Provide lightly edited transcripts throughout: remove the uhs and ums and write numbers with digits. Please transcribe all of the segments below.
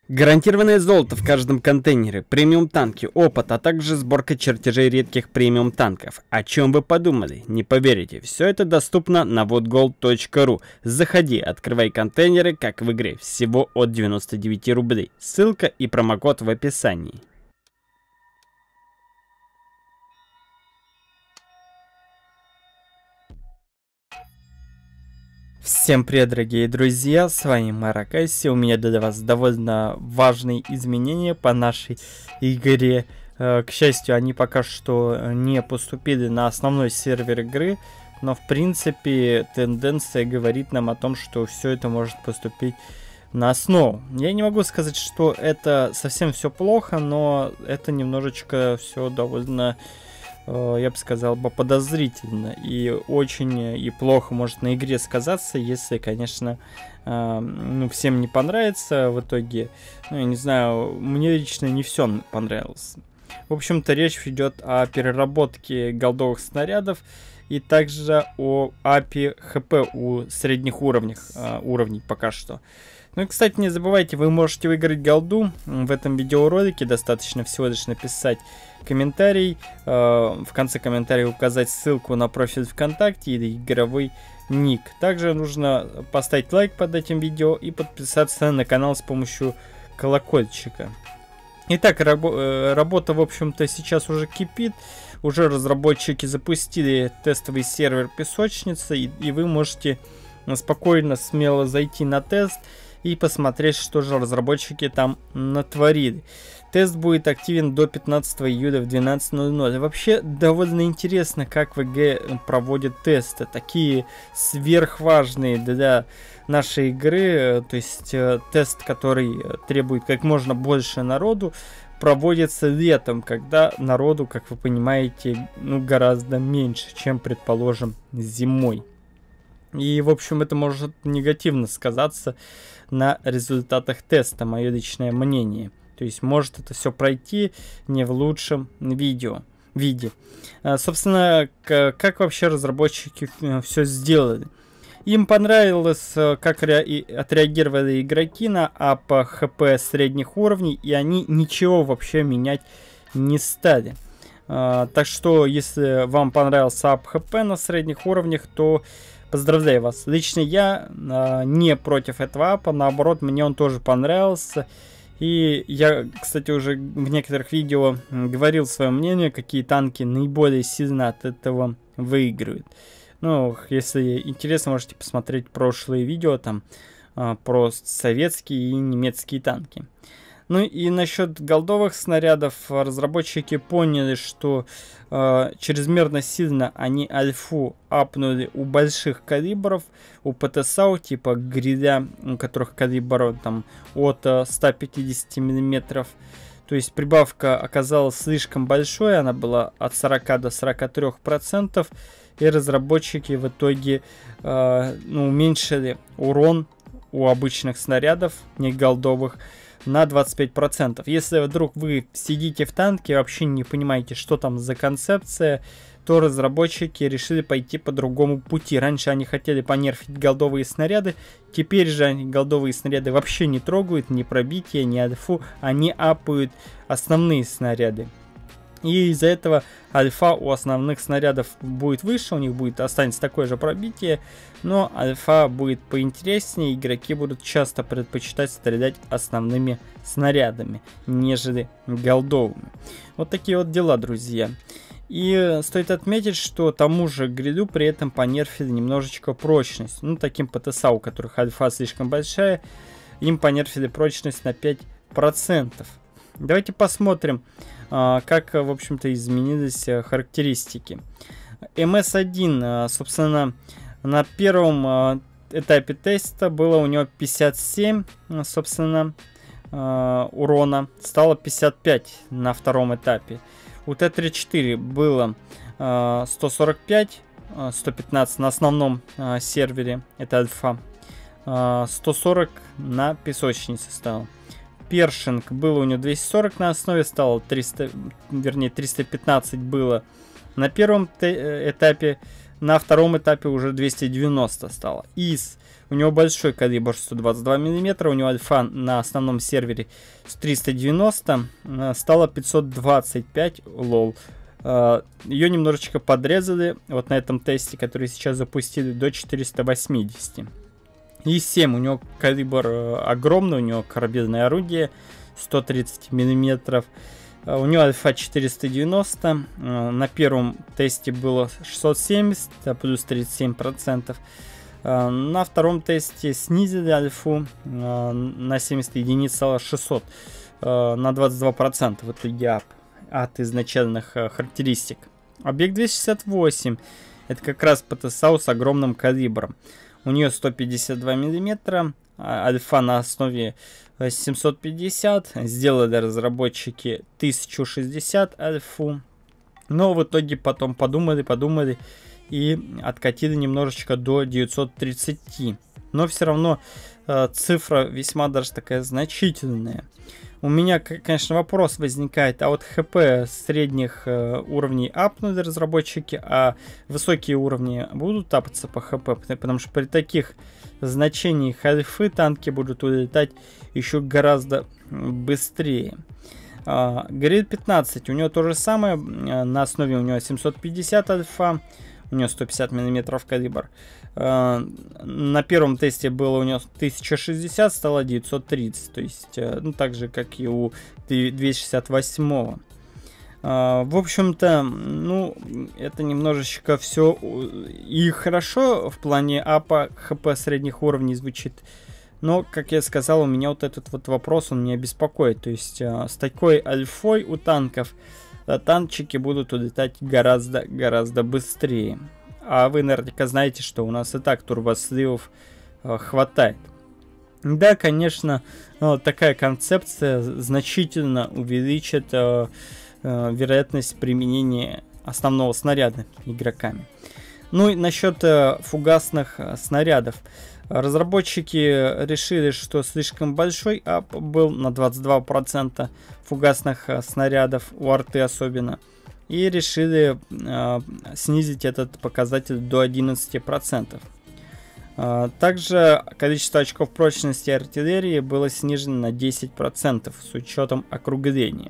Гарантированное золото в каждом контейнере, премиум танки, опыт, а также сборка чертежей редких премиум танков. О чем вы подумали? Не поверите, все это доступно на whatgold.ru. Заходи, открывай контейнеры, как в игре, всего от 99 рублей. Ссылка и промокод в описании. Всем привет, дорогие друзья, с вами Маракайси. У меня для вас довольно важные изменения по нашей игре. К счастью, они пока что не поступили на основной сервер игры, но в принципе тенденция говорит нам о том, что все это может поступить на основу. Я не могу сказать, что это совсем все плохо, но это немножечко все довольно, я бы сказал, подозрительно и очень и плохо может на игре сказаться, если, конечно, всем не понравится в итоге. Я не знаю, мне лично не все понравилось. В общем-то, речь идет о переработке голдовых снарядов и также о API ХП у средних уровней пока что. Ну и, кстати, не забывайте, вы можете выиграть голду в этом видеоролике. Достаточно всего лишь написать комментарий, в конце комментария указать ссылку на профиль ВКонтакте или игровой ник. Также нужно поставить лайк под этим видео и подписаться на канал с помощью колокольчика. Итак, работа, в общем-то, сейчас уже кипит. Уже разработчики запустили тестовый сервер песочницы, и вы можете спокойно, смело зайти на тест и посмотреть, что же разработчики там натворили. Тест будет активен до 15 июля в 12:00. Вообще довольно интересно, как ВГ проводит тесты, такие сверхважные для нашей игры. То есть тест, который требует как можно больше народу, проводится летом, когда народу, как вы понимаете, гораздо меньше, чем, предположим, зимой. И, в общем, это может негативно сказаться на результатах теста, мое личное мнение. То есть может это все пройти не в лучшем виде. Собственно, как вообще разработчики все сделали? Им понравилось, как отреагировали игроки на АП ХП средних уровней, и они ничего вообще менять не стали. Так что, если вам понравился АП ХП на средних уровнях, то поздравляю вас. Лично я не против этого апа, наоборот, мне он тоже понравился. И я, кстати, уже в некоторых видео говорил свое мнение, какие танки наиболее сильно от этого выигрывают. Ну, если интересно, можете посмотреть прошлые видео там про советские и немецкие танки. Ну и насчет голдовых снарядов, разработчики поняли, что чрезмерно сильно они альфу апнули у больших калибров, у ПТСАУ типа гриля, у которых калибр там от 150 мм. То есть прибавка оказалась слишком большой, она была от 40 до 43%, и разработчики в итоге уменьшили урон у обычных снарядов, не голдовых, на 25%. Если вдруг вы сидите в танке и вообще не понимаете, что там за концепция, то разработчики решили пойти по другому пути. Раньше они хотели понерфить голдовые снаряды, теперь же они голдовые снаряды вообще не трогают, ни пробития, ни альфу, они апают основные снаряды. И из-за этого альфа у основных снарядов будет выше, у них останется такое же пробитие, но альфа будет поинтереснее, игроки будут часто предпочитать стрелять основными снарядами, нежели голдовыми. Вот такие вот дела, друзья. И стоит отметить, что тому же грилю при этом понерфили немножечко прочность. Таким ПТСА, у которых альфа слишком большая, им понерфили прочность на 5%. Давайте посмотрим, как, в общем-то, изменились характеристики. МС-1, собственно, на первом этапе теста было у него 57, собственно, урона. Стало 55 на втором этапе. У Т-34 было 145, 115 на основном сервере, это альфа. 140 на песочнице стало. Першинг было у него 240 на основе, стало 315 было на первом этапе, на втором этапе уже 290 стало. ИС У него большой калибр 122 мм, у него альфа на основном сервере 390, стало 525, лол. Ее немножечко подрезали, вот на этом тесте, который сейчас запустили, до 480. И 7, у него калибр огромный, у него карабинное орудие 130 мм. У него альфа 490, на первом тесте было 670, плюс 37%. На втором тесте снизили альфу на 70 единиц, стало 600, на 22% в итоге от изначальных характеристик. Объект 268, это как раз ПТСАУ с огромным калибром. У нее 152 мм, альфа на основе 750, сделали разработчики 1060 альфу, но в итоге потом подумали и откатили немножечко до 930, но все равно цифра весьма даже такая значительная. У меня, конечно, вопрос возникает, а вот ХП средних уровней апнули разработчики, а высокие уровни будут апаться по ХП, потому что при таких значениях альфы танки будут улетать еще гораздо быстрее. Горилл 15, у него то же самое, на основе у него 750 альфа, у него 150 мм калибр. На первом тесте было у него 1060, стало 930, то есть, ну, так же, как и у 268. В общем-то, ну, это немножечко все и хорошо в плане апа ХП средних уровней звучит, но, как я сказал, у меня вот этот вот вопрос, он меня беспокоит, то есть, с такой альфой у танков танчики будут улетать гораздо быстрее. А вы наверняка знаете, что у нас и так турбосливов хватает. Да, конечно, такая концепция значительно увеличит вероятность применения основного снаряда игроками. Ну и насчет фугасных снарядов. Разработчики решили, что слишком большой ап был на 22% фугасных снарядов, у арты особенно. И решили снизить этот показатель до 11%. Также количество очков прочности артиллерии было снижено на 10% с учетом округления.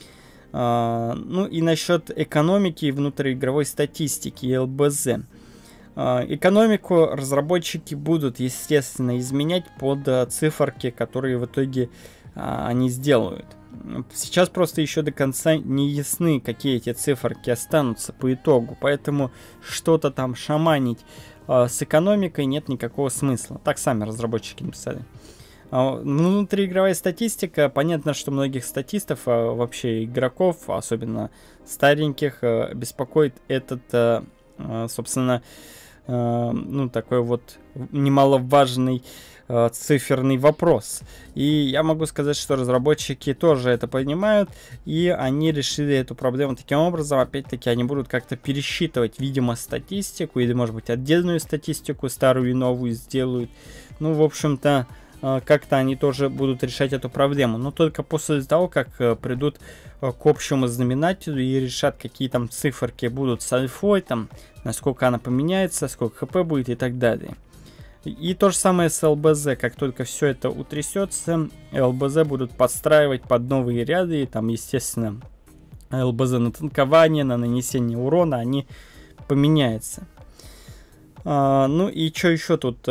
Ну и насчет экономики и внутриигровой статистики ЛБЗ. Экономику разработчики будут, естественно, изменять под циферки, которые в итоге они сделают. Сейчас просто еще до конца не ясны, какие эти циферки останутся по итогу, поэтому что-то там шаманить с экономикой нет никакого смысла. Так сами разработчики написали. Внутриигровая статистика, понятно, что многих статистов, вообще игроков, особенно стареньких, беспокоит этот, собственно, ну, такой вот немаловажный циферный вопрос. И я могу сказать, что разработчики тоже это понимают, и они решили эту проблему таким образом. Опять-таки, они будут как-то пересчитывать, видимо, статистику, или, может быть, отдельную статистику, старую и новую сделают. Ну, в общем-то, как-то они тоже будут решать эту проблему. Но только после того, как придут к общему знаменателю и решат, какие там циферки будут с альфой, там, насколько она поменяется, сколько хп будет и так далее. И то же самое с ЛБЗ. Как только все это утрясется, ЛБЗ будут подстраивать под новые ряды. И там, естественно, ЛБЗ на танкование, на нанесение урона, они поменяются. Ну и что еще тут?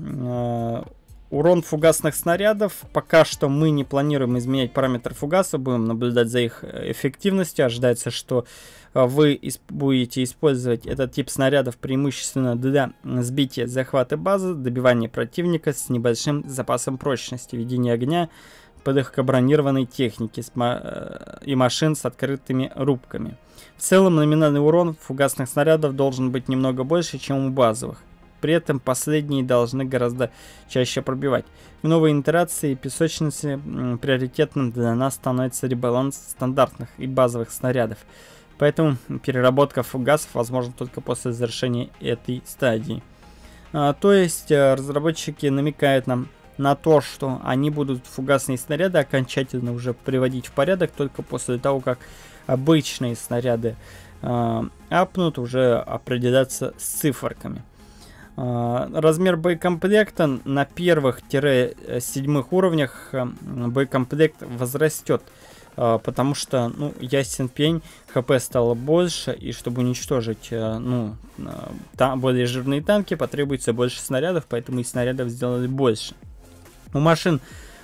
Урон фугасных снарядов. Пока что мы не планируем изменять параметры фугаса, будем наблюдать за их эффективностью. Ожидается, что вы будете использовать этот тип снарядов преимущественно для сбития захвата базы, добивания противника с небольшим запасом прочности, ведения огня под их бронированной техники и машин с открытыми рубками. В целом номинальный урон фугасных снарядов должен быть немного больше, чем у базовых. При этом последние должны гораздо чаще пробивать. В новой итерации песочницы приоритетным для нас становится ребаланс стандартных и базовых снарядов. Поэтому переработка фугасов возможна только после завершения этой стадии. То есть разработчики намекают нам на то, что они будут фугасные снаряды окончательно уже приводить в порядок только после того, как обычные снаряды апнут, уже определяться с циферками. Размер боекомплекта на первых-7 уровнях боекомплект возрастет, потому что, ну, ясен пень, ХП стало больше, и чтобы уничтожить, более жирные танки, потребуется больше снарядов, поэтому и снарядов сделали больше. У машин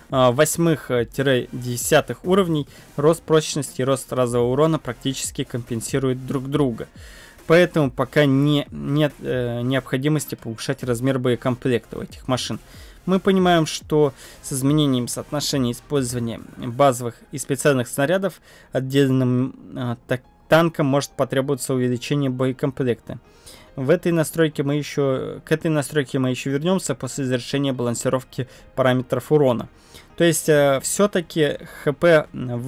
8-10 уровней рост прочности и рост разового урона практически компенсируют друг друга. Поэтому пока нет необходимости повышать размер боекомплекта у этих машин. Мы понимаем, что с изменением соотношения использования базовых и специальных снарядов отдельным танкам может потребоваться увеличение боекомплекта. К этой настройке мы еще вернемся после завершения балансировки параметров урона. То есть все-таки ХП в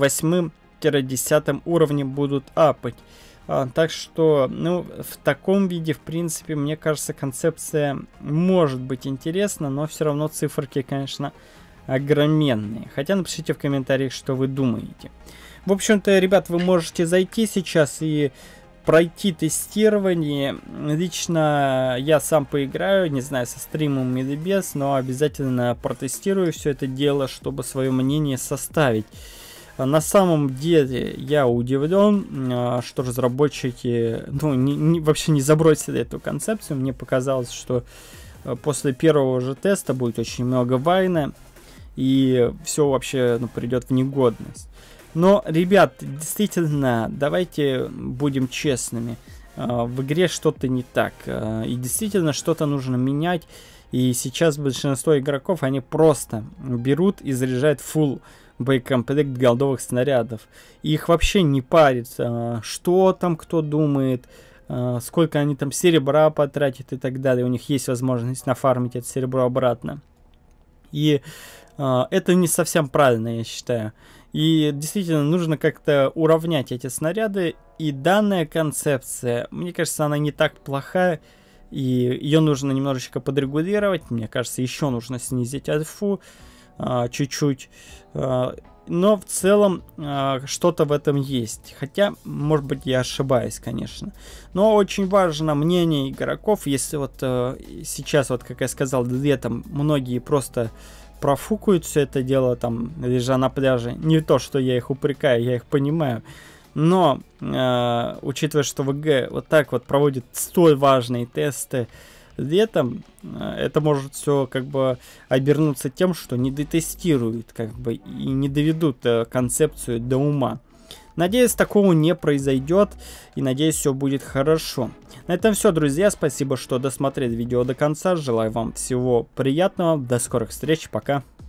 8-10 уровне будут апать. Так что, ну, в таком виде, в принципе, мне кажется, концепция может быть интересна, но все равно циферки, конечно, огроменные. Хотя напишите в комментариях, что вы думаете. В общем-то, ребят, вы можете зайти сейчас и пройти тестирование. Лично я сам поиграю, не знаю, со стримом или без, но обязательно протестирую все это дело, чтобы свое мнение составить. На самом деле я удивлен, что разработчики вообще не забросили эту концепцию. Мне показалось, что после первого же теста будет очень много вайна, и все вообще придет в негодность. Но, ребят, действительно, давайте будем честными. В игре что-то не так, и действительно что-то нужно менять. И сейчас большинство игроков, они просто берут и заряжают full боекомплект голдовых снарядов. Их вообще не парит, что там кто думает, сколько они там серебра потратят и так далее. У них есть возможность нафармить это серебро обратно. И это не совсем правильно, я считаю. И действительно нужно как-то уравнять эти снаряды. И данная концепция, мне кажется, она не так плохая. И ее нужно немножечко подрегулировать. Мне кажется, еще нужно снизить альфу чуть-чуть. Но в целом что-то в этом есть. Хотя, может быть, я ошибаюсь, конечно. Но очень важно мнение игроков. Если вот сейчас, вот как я сказал, летом многие просто профукают все это дело, там, лежа на пляже. Не то, что я их упрекаю, я их понимаю. Но, учитывая, что ВГ вот так вот проводит столь важные тесты летом, это может все как бы обернуться тем, что не дотестируют как бы и не доведут концепцию до ума. Надеюсь, такого не произойдет, и надеюсь, все будет хорошо. На этом все, друзья. Спасибо, что досмотрели видео до конца. Желаю вам всего приятного. До скорых встреч. Пока.